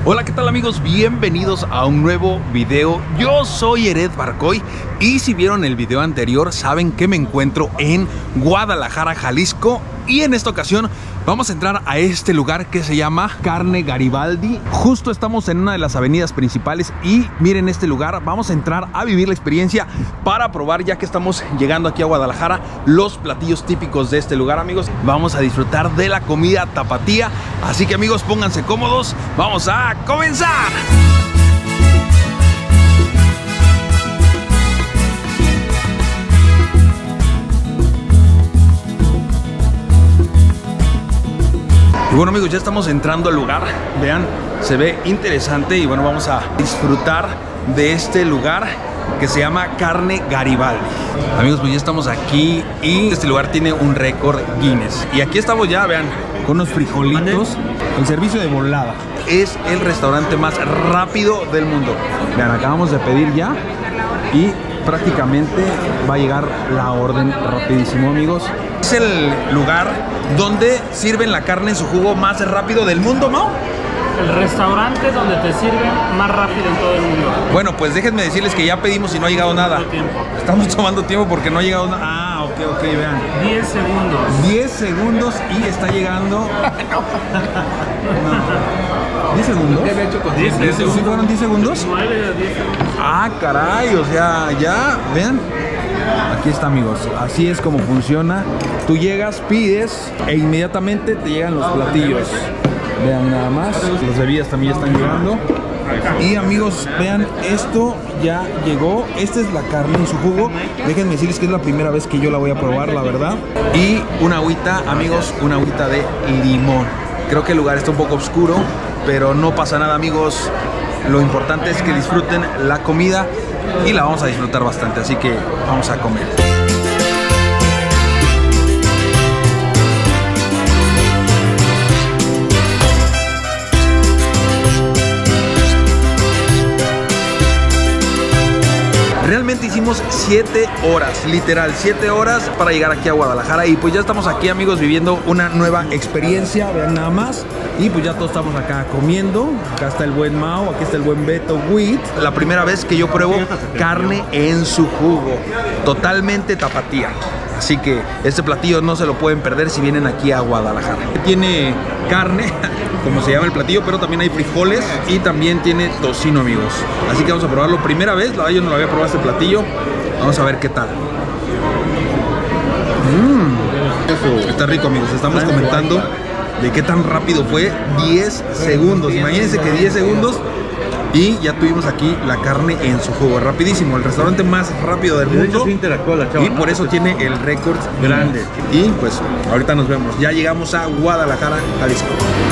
Hola, ¿qué tal amigos? Bienvenidos a un nuevo video. Yo soy Ered Barcoy y si vieron el video anterior saben que me encuentro en Guadalajara, Jalisco. Y en esta ocasión vamos a entrar a este lugar que se llama Carne Garibaldi. Justo estamos en una de las avenidas principales y miren este lugar. Vamos a entrar a vivir la experiencia para probar, ya que estamos llegando aquí a Guadalajara, los platillos típicos de este lugar, amigos. Vamos a disfrutar de la comida tapatía. Así que amigos, pónganse cómodos. Vamos a comenzar. Y bueno amigos, ya estamos entrando al lugar. Vean, se ve interesante y bueno, vamos a disfrutar de este lugar que se llama Carne Garibaldi. Amigos, pues ya estamos aquí y este lugar tiene un récord Guinness. Y aquí estamos ya, vean, con unos frijolitos, el servicio de volada. Es el restaurante más rápido del mundo. Vean, acabamos de pedir ya y prácticamente va a llegar la orden rapidísimo, amigos. Es el lugar donde sirven la carne en su jugo más rápido del mundo, ¿no? El restaurante donde te sirven más rápido en todo el mundo. Bueno, pues déjenme decirles que ya pedimos y no ha llegado nada. Estamos tomando tiempo porque no ha llegado nada. Ah, ok, vean. 10 segundos. 10 segundos y está llegando. No. 10 segundos. 10 segundos. ¿Sí fueron 10 segundos? 9 a 10 segundos. Ah, caray, o sea, ya, vean. Aquí está, amigos, así es como funciona. Tú llegas, pides e inmediatamente te llegan los platillos. Vean nada más, las bebidas también ya están llegando. Y amigos, vean, esto ya llegó. Esta es la carne en su jugo. Déjenme decirles que es la primera vez que yo la voy a probar, la verdad. Y una agüita, amigos, una agüita de limón. Creo que el lugar está un poco oscuro, pero no pasa nada, amigos. Lo importante es que disfruten la comida y la vamos a disfrutar bastante, así que vamos a comer. Realmente hicimos 7 horas, literal 7 horas para llegar aquí a Guadalajara. Y pues ya estamos aquí, amigos, viviendo una nueva experiencia. Vean nada más. Y pues ya todos estamos acá comiendo. Acá está el buen Mao, aquí está el buen Beto Witt. La primera vez que yo pruebo carne en su jugo, totalmente tapatía. Así que este platillo no se lo pueden perder si vienen aquí a Guadalajara. Tiene carne, como se llama el platillo, pero también hay frijoles y también tiene tocino, amigos. Así que vamos a probarlo primera vez. La verdad, yo no lo había probado este platillo. Vamos a ver qué tal. Está rico, amigos. Estamos comentando de qué tan rápido fue. 10 segundos. Imagínense que 10 segundos y ya tuvimos aquí la carne en su jugo. Rapidísimo, el restaurante más rápido del mundo. Y por eso tiene el récord grande. Y pues ahorita nos vemos. Ya llegamos a Guadalajara, Jalisco.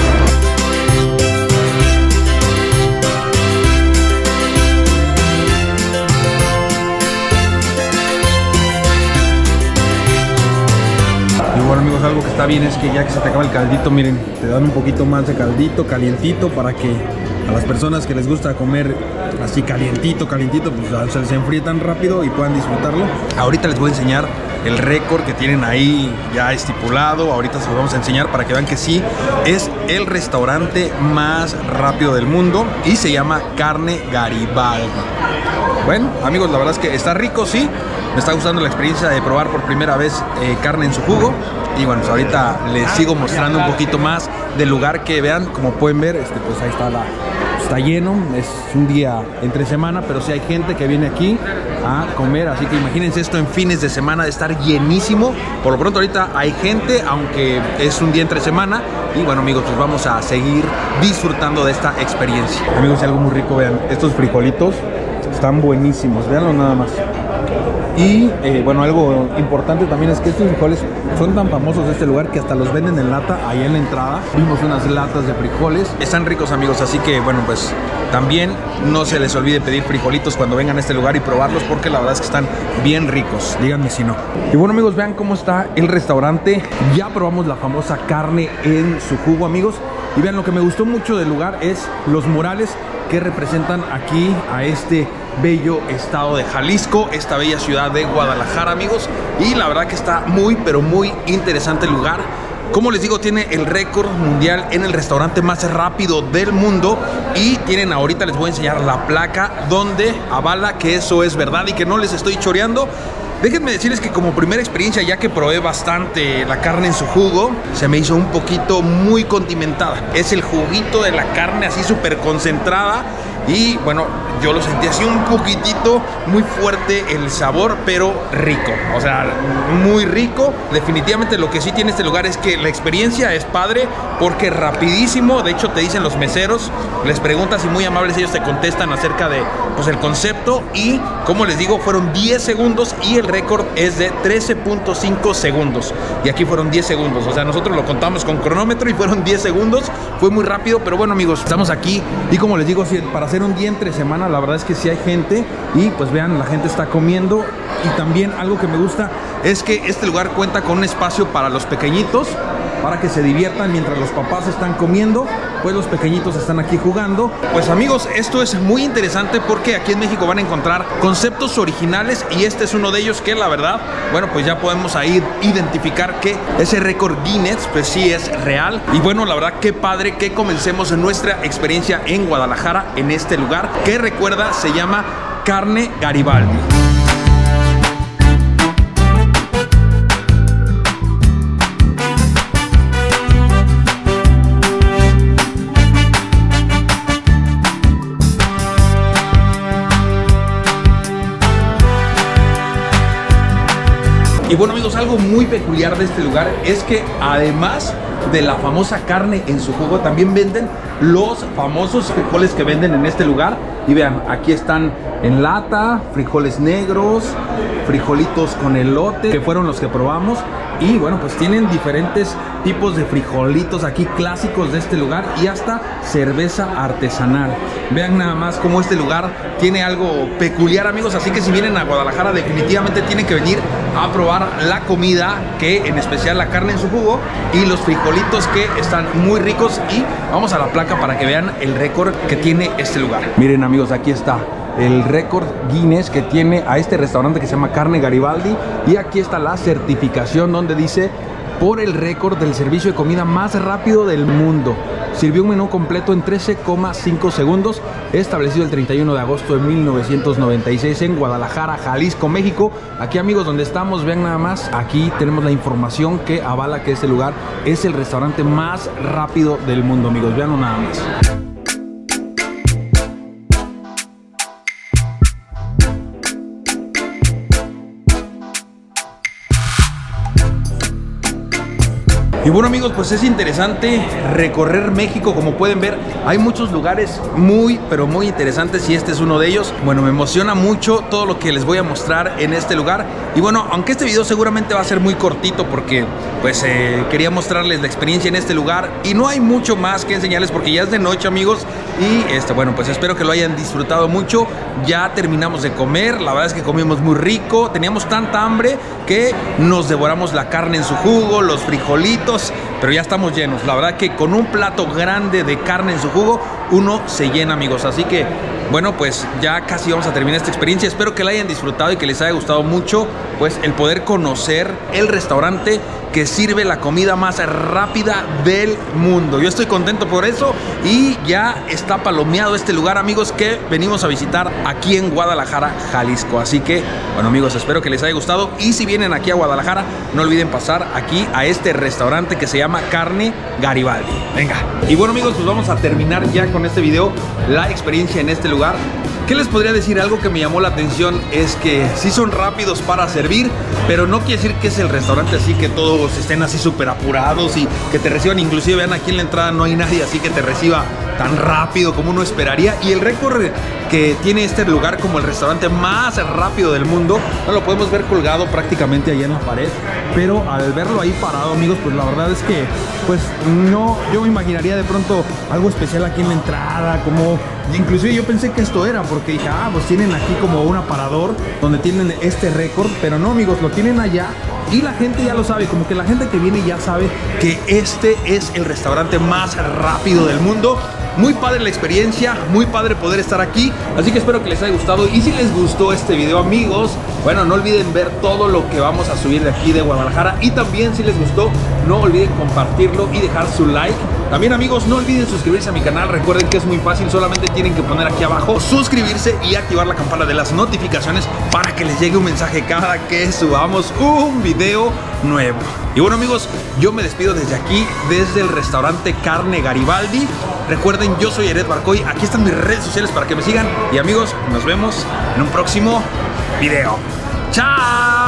Bueno amigos, algo que está bien es que ya que se te acaba el caldito, miren, te dan un poquito más de caldito, calientito, para que a las personas que les gusta comer así calientito, pues se les enfríe tan rápido y puedan disfrutarlo. Ahorita les voy a enseñar el récord que tienen ahí ya estipulado. Ahorita se los vamos a enseñar para que vean que sí, es el restaurante más rápido del mundo y se llama Carne Garibaldi. Bueno amigos, la verdad es que está rico, sí. Me está gustando la experiencia de probar por primera vez carne en su jugo. Y bueno, pues ahorita les sigo mostrando un poquito más del lugar, que vean, como pueden ver, pues ahí está está lleno. Es un día entre semana, pero sí hay gente que viene aquí a comer. Así que imagínense esto en fines de semana de estar llenísimo. Por lo pronto ahorita hay gente, aunque es un día entre semana. Y bueno amigos, pues vamos a seguir disfrutando de esta experiencia. Amigos, algo muy rico, vean, estos frijolitos están buenísimos, véanlo nada más. Y bueno, algo importante también es que estos frijoles son tan famosos de este lugar que hasta los venden en lata ahí en la entrada. Vimos unas latas de frijoles. Están ricos, amigos, así que bueno, pues también no se les olvide pedir frijolitos cuando vengan a este lugar y probarlos, porque la verdad es que están bien ricos. Díganme si no. Y bueno amigos, vean cómo está el restaurante. Ya probamos la famosa carne en su jugo, amigos. Y vean, lo que me gustó mucho del lugar es los murales que representan aquí a este bello estado de Jalisco, esta bella ciudad de Guadalajara, amigos. Y la verdad que está muy, pero muy interesante el lugar. como les digo, tiene el récord mundial en el restaurante más rápido del mundo. Y tienen ahorita, les voy a enseñar la placa donde avala que eso es verdad y que no les estoy choreando. Déjenme decirles que como primera experiencia, ya que probé bastante la carne en su jugo, se me hizo un poquito muy condimentada. Es el juguito de la carne así súper concentrada. Y bueno, yo lo sentí así un poquitito muy fuerte el sabor, pero rico. O sea, muy rico. Definitivamente lo que sí tiene este lugar es que la experiencia es padre porque rapidísimo. De hecho, te dicen los meseros, les preguntas y muy amables ellos te contestan acerca de pues el concepto. Y como les digo, fueron 10 segundos y el récord es de 13.5 segundos. Y aquí fueron 10 segundos. O sea, nosotros lo contamos con cronómetro y fueron 10 segundos. Fue muy rápido, pero bueno, amigos, estamos aquí. Y como les digo, para hacer un día entre semana, la verdad es que sí hay gente. Y pues vean, la gente está comiendo. Y también algo que me gusta es que este lugar cuenta con un espacio para los pequeñitos, para que se diviertan mientras los papás están comiendo, pues los pequeñitos están aquí jugando. Pues amigos, esto es muy interesante porque aquí en México van a encontrar conceptos originales y este es uno de ellos que la verdad, bueno, pues ya podemos ahí identificar que ese récord Guinness pues sí es real. Y bueno, la verdad qué padre que comencemos nuestra experiencia en Guadalajara en este lugar que recuerda se llama Carne Garibaldi. Y bueno amigos, algo muy peculiar de este lugar es que además de la famosa carne en su jugo, también venden los famosos frijoles que venden en este lugar. Y vean, aquí están en lata, frijoles negros, frijolitos con elote, que fueron los que probamos. Y bueno, pues tienen diferentes tipos de frijolitos aquí clásicos de este lugar y hasta cerveza artesanal. Vean nada más cómo este lugar tiene algo peculiar, amigos. Así que si vienen a Guadalajara definitivamente tienen que venir a probar la comida, que en especial la carne en su jugo y los frijolitos que están muy ricos. Y vamos a la placa para que vean el récord que tiene este lugar. Miren amigos, aquí está el récord Guinness que tiene a este restaurante que se llama Carne Garibaldi. Y aquí está la certificación donde dice por el récord del servicio de comida más rápido del mundo. Sirvió un menú completo en 13,5 segundos, establecido el 31 de agosto de 1996 en Guadalajara, Jalisco, México. Aquí amigos, donde estamos, vean nada más, aquí tenemos la información que avala que este lugar es el restaurante más rápido del mundo, amigos, veanlo nada más. Y bueno amigos, pues es interesante recorrer México. Como pueden ver, hay muchos lugares muy, pero muy interesantes y este es uno de ellos. Bueno, me emociona mucho todo lo que les voy a mostrar en este lugar. Y bueno, aunque este video seguramente va a ser muy cortito porque pues quería mostrarles la experiencia en este lugar y no hay mucho más que enseñarles porque ya es de noche, amigos. Y bueno, pues espero que lo hayan disfrutado mucho. Ya terminamos de comer, la verdad es que comimos muy rico. Teníamos tanta hambre que nos devoramos la carne en su jugo, los frijolitos, pero ya estamos llenos. La verdad que con un plato grande de carne en su jugo uno se llena, amigos. Así que bueno, pues ya casi vamos a terminar esta experiencia. Espero que la hayan disfrutado y que les haya gustado mucho pues el poder conocer el restaurante que sirve la comida más rápida del mundo. Yo estoy contento por eso y ya está palomeado este lugar, amigos, que venimos a visitar aquí en Guadalajara, Jalisco. Así que, bueno, amigos, espero que les haya gustado y si vienen aquí a Guadalajara, no olviden pasar aquí a este restaurante que se llama Carne Garibaldi. Venga. Y bueno, amigos, pues vamos a terminar ya con este video, la experiencia en este lugar. ¿Qué les podría decir? Algo que me llamó la atención es que sí son rápidos para servir, pero no quiere decir que es el restaurante así que todos estén así súper apurados y que te reciban. Inclusive vean aquí en la entrada no hay nadie así que te reciba tan rápido como uno esperaría. Y el récord que tiene este lugar como el restaurante más rápido del mundo, no lo podemos ver colgado prácticamente allá en la pared, pero al verlo ahí parado, amigos, pues la verdad es que pues no, yo me imaginaría de pronto algo especial aquí en la entrada, como inclusive yo pensé que esto era, porque dije, pues tienen aquí como un aparador donde tienen este récord, pero no, amigos, lo tienen allá y la gente ya lo sabe, como que la gente que viene ya sabe que este es el restaurante más rápido del mundo. muy padre la experiencia, muy padre poder estar aquí. Así que espero que les haya gustado. Y si les gustó este video, amigos, bueno, no olviden ver todo lo que vamos a subir de aquí de Guadalajara. Y también, si les gustó, no olviden compartirlo y dejar su like. También, amigos, no olviden suscribirse a mi canal. Recuerden que es muy fácil, solamente tienen que poner aquí abajo suscribirse y activar la campana de las notificaciones para que les llegue un mensaje cada que subamos un video nuevo. Y bueno, amigos, yo me despido desde aquí, desde el restaurante Carne Garibaldi. Recuerden, yo soy Eret Barcoy. Aquí están mis redes sociales para que me sigan. Y amigos, nos vemos en un próximo video. ¡Chao!